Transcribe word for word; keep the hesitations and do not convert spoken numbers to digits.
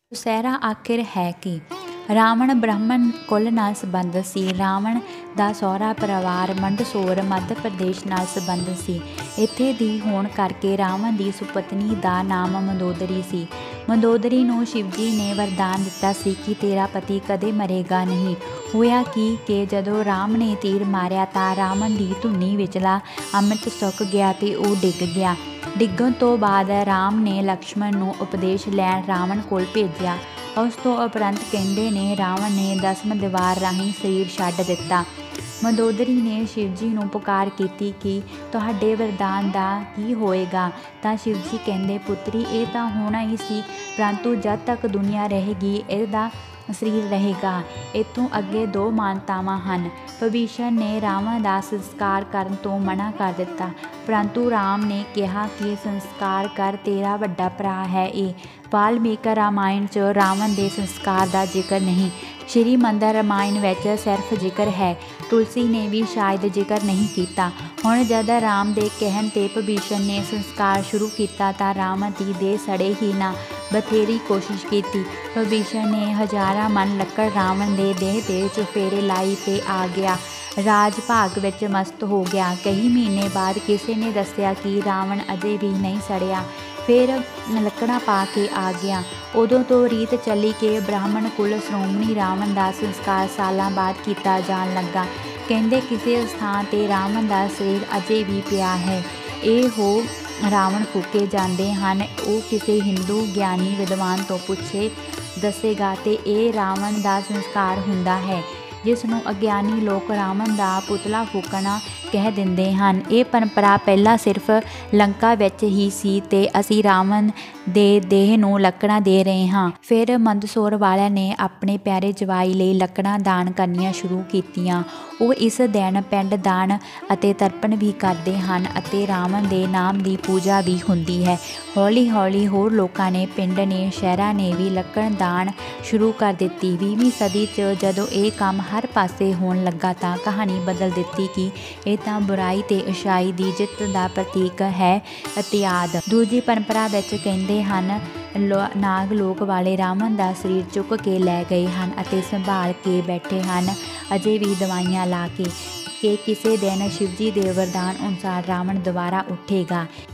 ਦੁਸਹਿਰਾ ਆਖਿਰ ਹੈ ਕੀ? ਰਾਵਣ ਬ੍ਰਾਹਮਣ ਕੁਲ ਨਾਲ ਸੰਬੰਧਿਤ ਸੀ। ਰਾਵਣ ਦਾ ਸਹੁਰਾ ਪਰਿਵਾਰ ਮੰਡਸੌਰ ਮੱਧ ਪ੍ਰਦੇਸ਼ ਨਾਲ ਸੰਬੰਧਿਤ ਸੀ। ਇੱਥੇ ਦੀ ਹੋਣ ਕਰਕੇ ਰਾਵਣ ਦੀ ਸੁਪਤਨੀ ਦਾ ਨਾਮ ਮੰਦੋਦਰੀ ਸੀ। ਮੰਦੋਦਰੀ ਨੂੰ ਸ਼ਿਵਜੀ ਨੇ ਵਰਦਾਨ ਦਿੱਤਾ ਸੀ ਕਿ ਤੇਰਾ ਪਤੀ ਕਦੇ ਮਰੇਗਾ ਨਹੀਂ। ਹੋਇਆ ਕੀ ਕਿ ਜਦੋਂ ਰਾਮ ਨੇ ਤੀਰ ਮਾਰਿਆ ਤਾਂ ਰਾਵਣ ਦੀ ਧੁਨੀ ਵਿਚਲਾ ਅੰਮ੍ਰਿਤ ਸੁੱਕ ਗਿਆ ਤੇ ਉਹ ਡਿੱਗ ਗਿਆ। ਡਿੱਗਣ ਤੋਂ ਬਾਅਦ ਰਾਮ ਨੇ ਲਕਸ਼ਮਣ ਨੂੰ ਉਪਦੇਸ਼ ਲੈਣ ਰਾਵਣ ਕੋਲ ਭੇਜਿਆ। ਉਸ ਤੋਂ ਉਪਰੰਤ ਕਹਿੰਦੇ ਨੇ ਰਾਵਣ ਨੇ ਦਸਮ ਦੀਵਾਰ ਰਾਹੀਂ ਸਰੀਰ ਛੱਡ ਦਿੱਤਾ। ਮੰਦੋਦਰੀ ਨੇ ਸ਼ਿਵਜੀ ਨੂੰ ਪੁਕਾਰ ਕੀਤੀ ਕਿ ਤੁਹਾਡੇ ਵਰਦਾਨ ਦਾ ਕੀ ਹੋਏਗਾ? ਤਾਂ ਸ਼ਿਵਜੀ ਕਹਿੰਦੇ, ਪੁੱਤਰੀ ਇਹ ਤਾਂ ਹੋਣਾ ਹੀ ਸੀ, ਪਰੰਤੂ ਜਦ ਤੱਕ ਦੁਨੀਆ ਰਹੇਗੀ ਇਹਦਾ ਸਰੀਰ ਰਹੇਗਾ। ਇੱਥੋਂ ਅੱਗੇ ਦੋ ਮਾਨਤਾਵਾਂ ਹਨ। ਵਿਭੀਸ਼ਣ ਨੇ ਰਾਵਣ ਦਾ ਸੰਸਕਾਰ ਕਰਨ ਤੋਂ ਮਨਾ ਕਰ ਦਿੱਤਾ, ਪਰੰਤੂ ਰਾਮ ਨੇ ਕਿਹਾ ਕਿ ਸੰਸਕਾਰ ਕਰ, ਤੇਰਾ ਵੱਡਾ ਭਰਾ ਹੈ ਇਹ। ਵਾਲਮੀਕਿ ਰਾਮਾਇਣ 'ਚ ਰਾਵਣ ਦੇ ਸੰਸਕਾਰ ਦਾ ਜ਼ਿਕਰ ਨਹੀਂ। ਸ਼੍ਰੀ ਮੰਦਰ ਰਾਮਾਇਣ ਵਿੱਚ ਸਿਰਫ ਜ਼ਿਕਰ ਹੈ। ਤੁਲਸੀ ਨੇ ਵੀ ਸ਼ਾਇਦ ਜ਼ਿਕਰ ਨਹੀਂ ਕੀਤਾ। ਹੁਣ ਜਦ ਰਾਮ ਦੇ ਕਹਿਣ 'ਤੇ ਵਿਭੀਸ਼ਣ ਨੇ ਸੰਸਕਾਰ ਸ਼ੁਰੂ ਕੀਤਾ ਤਾਂ ਰਾਵਣ ਦੀ ਦੇਹ ਸੜੇ ਹੀ ਨਾ। ਬਥੇਰੀ ਕੋਸ਼ਿਸ਼ ਕੀਤੀ। ਵਿਭੀਸ਼ਣ ਨੇ ਹਜ਼ਾਰਾਂ ਮਨ ਲੱਕੜ ਰਾਵਣ ਦੇ ਦੇਹ 'ਤੇ ਚੁਫੇਰੇ ਲਾਈ ਤੇ ਆ ਗਿਆ। ਰਾਜ ਭਾਗ ਵਿੱਚ ਮਸਤ ਹੋ ਗਿਆ। ਕਈ ਮਹੀਨੇ ਬਾਅਦ ਕਿਸੇ ਨੇ ਦੱਸਿਆ ਕਿ ਰਾਵਣ ਅਜੇ ਵੀ ਨਹੀਂ ਸੜਿਆ। ਫਿਰ ਲੱਕੜਾਂ ਪਾ ਕੇ ਆ ਗਿਆ। ਉਦੋਂ ਤੋਂ ਰੀਤ ਚੱਲੀ ਕਿ ਬ੍ਰਾਹਮਣ ਕੁਲ ਸ਼੍ਰੋਮਣੀ ਰਾਵਣ ਦਾ ਸੰਸਕਾਰ ਸਾਲਾਂ ਬਾਅਦ ਕੀਤਾ ਜਾਣ ਲੱਗਾ। ਕਹਿੰਦੇ ਕਿਸੇ ਸਥਾਨ 'ਤੇ ਰਾਵਣ ਦਾ ਸਰੀਰ ਅਜੇ ਵੀ ਪਿਆ ਹੈ। ਇਹ ਹੋ ਰਾਵਣ ਫੂਕੇ ਜਾਂਦੇ ਹਨ। ਉਹ ਕਿਸੇ ਹਿੰਦੂ ਗਿਆਨੀ ਵਿਦਵਾਨ ਤੋਂ ਪੁੱਛੇ ਦੱਸੇਗਾ ਤੇ ਇਹ ਰਾਵਣ ਦਾ ਸੰਸਕਾਰ ਹੁੰਦਾ ਹੈ, ਜਿਸ ਨੂੰ ਅਗਿਆਨੀ ਲੋਕ ਰਾਵਣ ਦਾ ਪੁਤਲਾ ਫੂਕਣਾ ਕਹਿ ਦਿੰਦੇ ਹਨ। ਇਹ ਪਰੰਪਰਾ ਪਹਿਲਾਂ ਸਿਰਫ ਲੰਕਾ ਵਿੱਚ ਹੀ ਸੀ ਤੇ ਅਸੀਂ ਰਾਵਣ ਦੇ ਦੇਹ ਨੂੰ ਲੱਕੜਾਂ ਦੇ ਰਹੇ ਹਾਂ। ਫਿਰ ਮੰਦਸੌਰ ਵਾਲਿਆਂ ਨੇ ਆਪਣੇ ਪਿਆਰੇ ਜਵਾਈ ਲਈ ਲੱਕੜਾਂ ਦਾਨ ਕਰਨੀਆਂ ਸ਼ੁਰੂ ਕੀਤੀਆਂ। ਉਹ ਇਸ ਦਿਨ ਪਿੰਡ ਦਾਨ ਅਤੇ ਤਰਪਣ ਵੀ ਕਰਦੇ ਹਨ ਅਤੇ ਰਾਵਣ ਦੇ ਨਾਮ ਦੀ ਪੂਜਾ ਵੀ ਹੁੰਦੀ ਹੈ। ਹੌਲੀ ਹੌਲੀ ਹੋਰ ਲੋਕਾਂ ਨੇ, ਪਿੰਡ ਨੇ, ਸ਼ਹਿਰਾਂ ਨੇ ਵੀ ਲੱਕੜ ਦਾਨ ਸ਼ੁਰੂ ਕਰ ਦਿੱਤੀ। ਵੀਹਵੀਂ ਸਦੀ 'ਚ ਜਦੋਂ ਇਹ ਕੰਮ ਹਰ ਪਾਸੇ ਹੋਣ ਲੱਗਾ ਤਾਂ ਕਹਾਣੀ ਬਦਲ ਦਿੱਤੀ ਕਿ ਇਹ ਤਾਂ ਬੁਰਾਈ ਤੇ ਅੱਛਾਈ ਦੀ ਜਿੱਤ ਦਾ ਪ੍ਰਤੀਕ ਹੈ ਇਤਿਆਦ। ਦੂਜੀ ਪਰੰਪਰਾ ਵਿੱਚ ਕਹਿੰਦੇ ਹਨ ਲੋ ਨਾਗ ਲੋਕ ਵਾਲੇ ਰਾਵਣ ਦਾ ਸਰੀਰ ਚੁੱਕ ਕੇ ਲੈ ਗਏ ਹਨ ਅਤੇ ਸੰਭਾਲ ਕੇ ਬੈਠੇ ਹਨ ਅਜੇ ਵੀ ਦਵਾਈਆਂ ਲਾ ਕੇ ਕਿ ਕਿਸੇ ਦਿਨ ਸ਼ਿਵਜੀ ਦੇ ਵਰਦਾਨ ਅਨੁਸਾਰ ਰਾਵਣ ਦੁਬਾਰਾ ਉੱਠੇਗਾ।